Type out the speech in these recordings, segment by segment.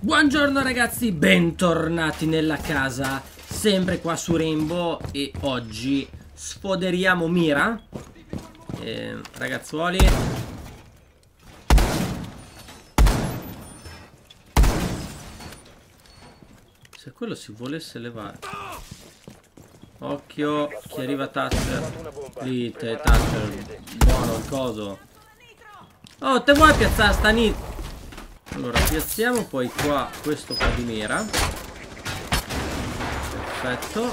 Buongiorno ragazzi, bentornati nella casa, sempre qua su Rainbow. E oggi sfoderiamo Mira. Ragazzuoli, se quello si volesse levare. Occhio, chi arriva Thatcher. Lì, Thatcher, buono il coso. Oh, te vuoi piazzare sta nit? Allora, piazziamo poi qua questo qua di Mira. Perfetto.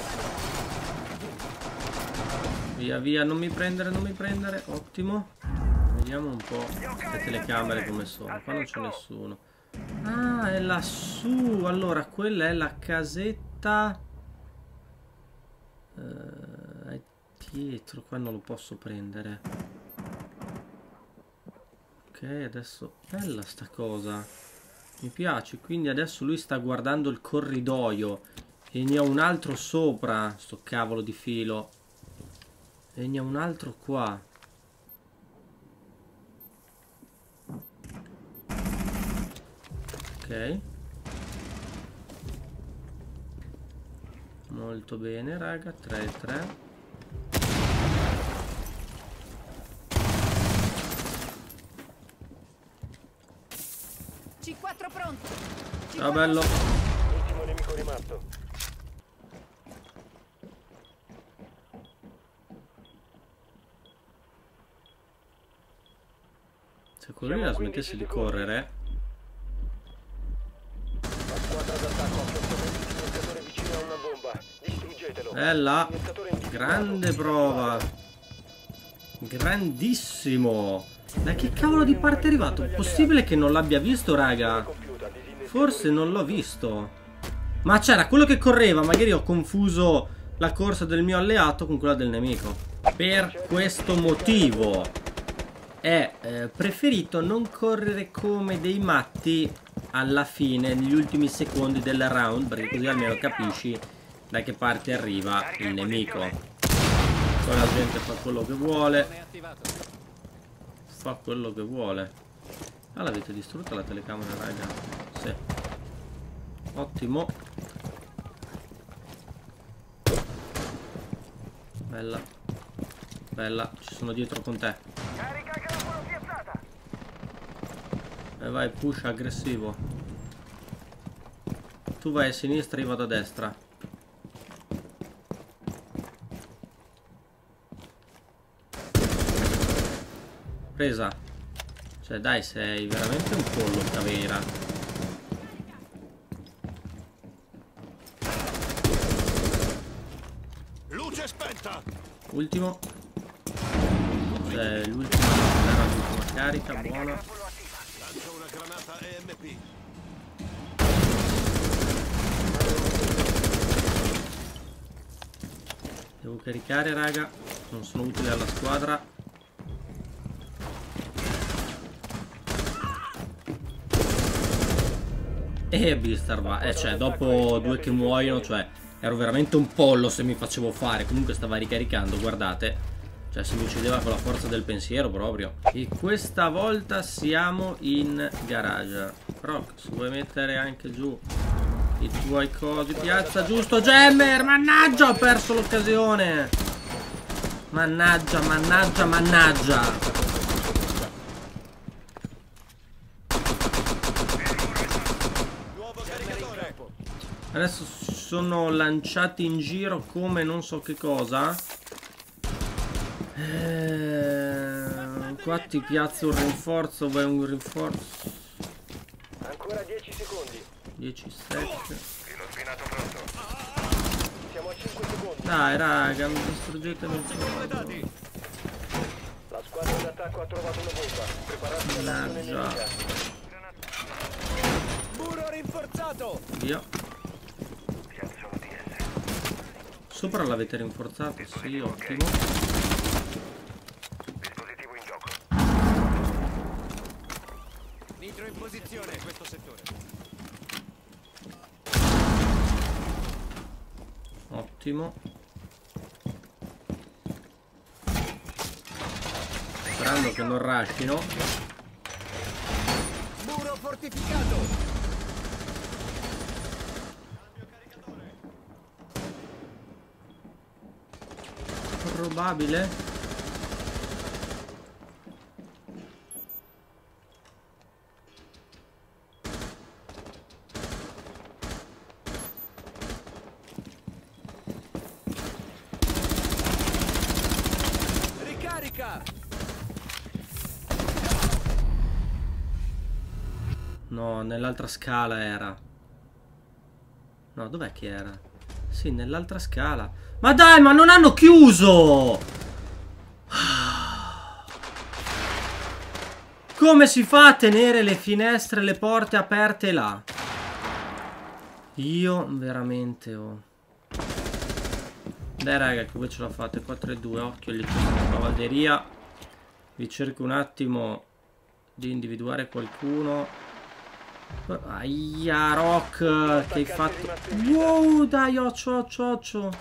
Via via, non mi prendere, ottimo. Vediamo un po' le telecamere come sono. Qua non c'è nessuno. Ah, è lassù. Allora, quella è la casetta. È dietro, qua non lo posso prendere. Ok, adesso bella sta cosa, mi piace. Quindi adesso lui sta guardando il corridoio e ne ho un altro sopra, sto cavolo di filo, e ne ho un altro qua. Ok, molto bene raga, 3-3. C4 pronto. Ciao bello. Ultimo nemico rimasto. Se quello lì la smettesse di correre. La squadra d'attacco ha affiancato il distruggatore vicino a una bomba. Distruggetelo. Bella. Grande prova. Grandissimo. Da che cavolo di parte è arrivato? Possibile che non l'abbia visto, raga? Forse non l'ho visto. Ma c'era quello che correva. Magari ho confuso la corsa del mio alleato con quella del nemico. Per questo motivo è preferito non correre come dei matti alla fine, negli ultimi secondi del round, perché così almeno capisci da che parte arriva il nemico. Poi la gente fa quello che vuole. Fa quello che vuole. Ah, l'avete distrutta la telecamera, raga? Sì. Ottimo. Bella. Bella, ci sono dietro con te. Carica grappolo piazzata. E vai, push aggressivo. Tu vai a sinistra, io vado a destra. Presa. Cioè dai, sei veramente un pollo cavera. Luce spenta. Ultimo. Cioè l'ultima era l'ultima carica, buona. Lancio una granata EMP. Devo caricare, raga. Non sono utile alla squadra. E Beastar va. Cioè, dopo due che muoiono, cioè, ero veramente un pollo se mi facevo fare. Comunque stava ricaricando, guardate. Cioè, se mi uccideva con la forza del pensiero proprio. E questa volta siamo in garage. Rock, se vuoi mettere anche giù i tuoi cosi, piazza giusto, Jammer. Mannaggia, ho perso l'occasione. Mannaggia, mannaggia, mannaggia. Adesso sono lanciati in giro come non so che cosa. Qua ti piazzo un rinforzo. Vai, un rinforzo. Ancora 10 secondi. 10, 7. Filo spinato pronto. Siamo a 5 secondi. Dai raga, mi distruggetemi il coso. La squadra d'attacco ha trovato una bomba. Preparati all'azione nemica. Muro rinforzato. Via. Sopra l'avete rinforzato? Sì, ottimo. Dispositivo in gioco. Nitro in posizione questo settore. Ottimo. Sperando che non rushino. Muro fortificato. probabile. Ricarica! No, nell'altra scala era. No, dov'è che era? Sì, nell'altra scala. Ma dai, ma non hanno chiuso! Come si fa a tenere le finestre e le porte aperte là? Io veramente ho... Dai raga, che voi ce la fate. 4-2, occhio lì con la cavalleria. Vi cerco un attimo di individuare qualcuno. Aia, Rock, che hai fatto? Wow, dai, occio.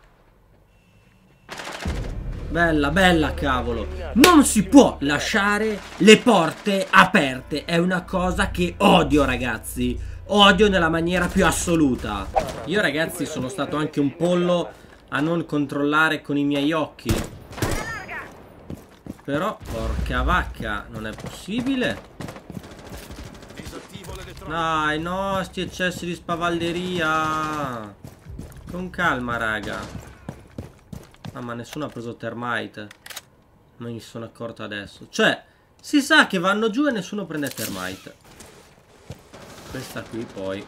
Bella, bella, cavolo. Non si può lasciare le porte aperte. È una cosa che odio, ragazzi. Odio nella maniera più assoluta. Io, ragazzi, sono stato anche un pollo a non controllare con i miei occhi. Però, porca vacca, non è possibile. Dai, no, sti eccessi di spavalderia. Con calma, raga. Ah, ma nessuno ha preso termite. Ma mi sono accorto adesso. Cioè, si sa che vanno giù e nessuno prende termite. Questa qui poi.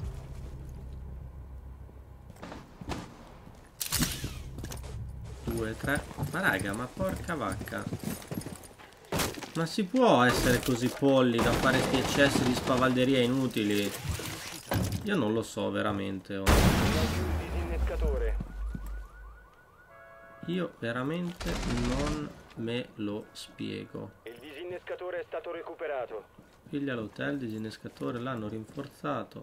Due, tre. Ma raga, ma porca vacca. Ma si può essere così polli da fare questi eccessi di spavalderia inutili? Io non lo so veramente. Oh. Io veramente non me lo spiego. Il disinnescatore è stato recuperato. Figlia all'hotel, disinnescatore l'hanno rinforzato.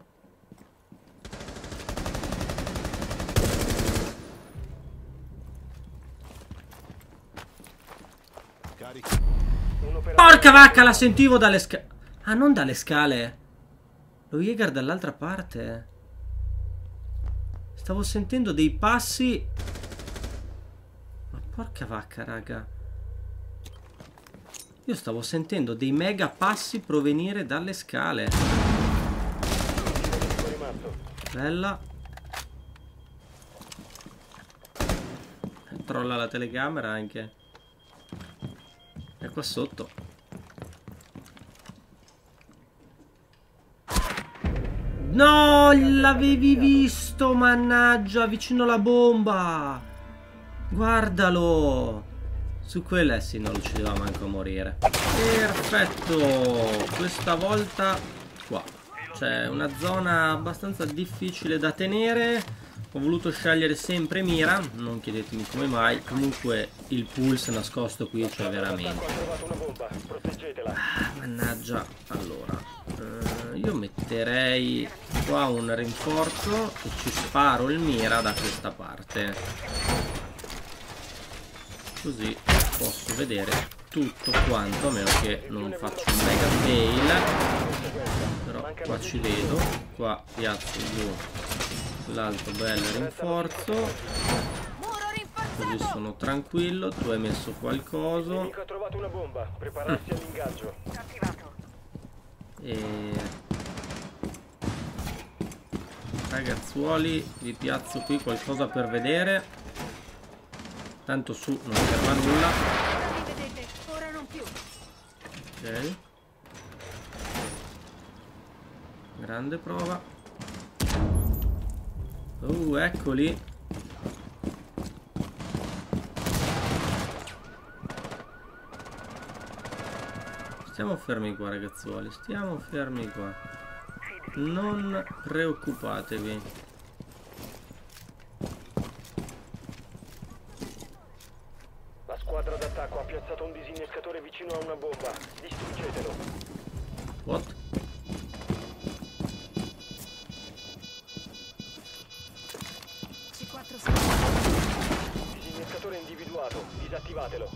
Porca vacca, la sentivo dalle scale. Ah, non dalle scale. Lo Jäger dall'altra parte. Stavo sentendo dei passi. Ma porca vacca, raga. Io stavo sentendo dei mega passi provenire dalle scale. Bella. Trolla la telecamera anche. È qua sotto. No, l'avevi visto, mannaggia, vicino alla bomba. Guardalo. Su quella sì, non lo uccideva manco a morire. Perfetto. Questa volta qua c'è una zona abbastanza difficile da tenere. Ho voluto scegliere sempre mira, non chiedetemi come mai. Comunque il pulse nascosto qui c'è veramente. Ah, mannaggia. Allora io metterei qua un rinforzo e ci sparo il mira da questa parte, così posso vedere tutto quanto, a meno che non faccio un mega fail. Però qua ci vedo. Qua piazzo giù l'altro bel rinforzo, così sono tranquillo. Tu hai messo qualcosa. Ha trovato una bomba, prepararsi all'ingaggio. E ragazzuoli, vi piazzo qui qualcosa per vedere. Tanto su non serve a nulla. Ok, grande prova. Eccoli. Stiamo fermi qua, ragazzuoli. Stiamo fermi qua. Non preoccupatevi. La squadra d'attacco ha piazzato un disinnescatore vicino a una bomba. Distruggetelo. What? Disinnescatore individuato. Disattivatelo.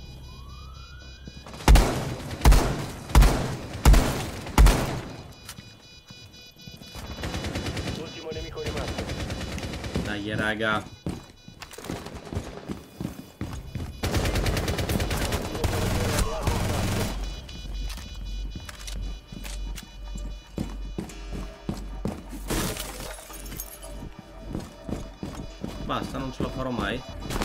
Ultimo nemico rimasto. Dai, raga. Basta, non ce la farò mai.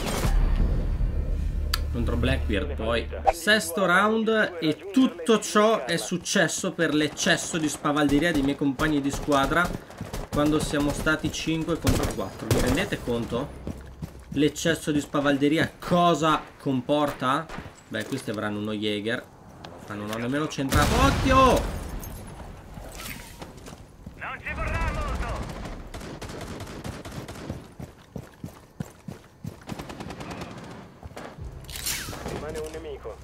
Contro Blackbeard poi. Sesto round e tutto ciò è successo per l'eccesso di spavalderia dei miei compagni di squadra quando siamo stati 5 contro 4. Vi rendete conto? L'eccesso di spavalderia cosa comporta? Beh, questi avranno uno Jäger. Ma non ho nemmeno centrato. Occhio! Non ci vorrà molto. Rimane un nemico.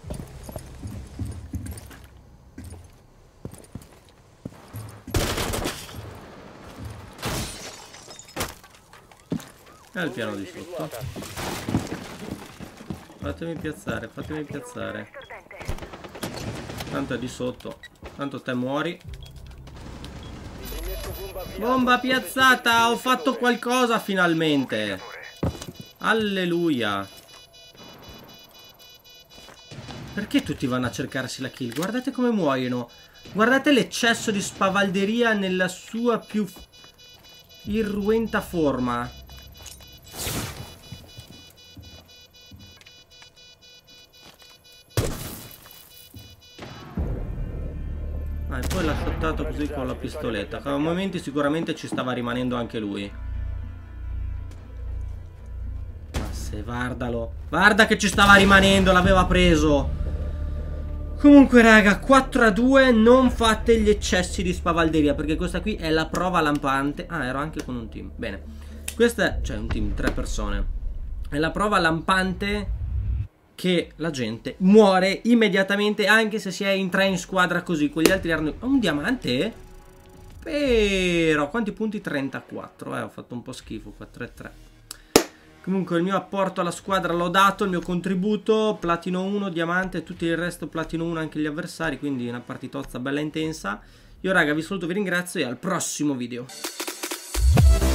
È il piano di sotto. Fatemi piazzare, fatemi piazzare. Tanto è di sotto. Tanto te muori. Bomba piazzata! Ho fatto qualcosa finalmente! Alleluia! Perché tutti vanno a cercarsi la kill? Guardate come muoiono! Guardate l'eccesso di spavalderia nella sua più irruenta forma. Ah, e poi l'ha shottato così con la pistoletta. A momenti sicuramente ci stava rimanendo anche lui. Ma se guardalo. Guarda che ci stava rimanendo, l'aveva preso. Comunque raga, 4-2, non fate gli eccessi di spavalderia, perché questa qui è la prova lampante. Ah, ero anche con un team, bene. Questa è, cioè un team, 3 persone. È la prova lampante che la gente muore immediatamente, anche se si è in 3 in squadra così. Quegli altri erano... un diamante? Però, quanti punti? 34, ho fatto un po' schifo qua, 3-3. Comunque il mio apporto alla squadra l'ho dato, il mio contributo, platino 1, diamante, tutto il resto platino 1 anche gli avversari, quindi una partitozza bella intensa. Io raga vi saluto, vi ringrazio e al prossimo video.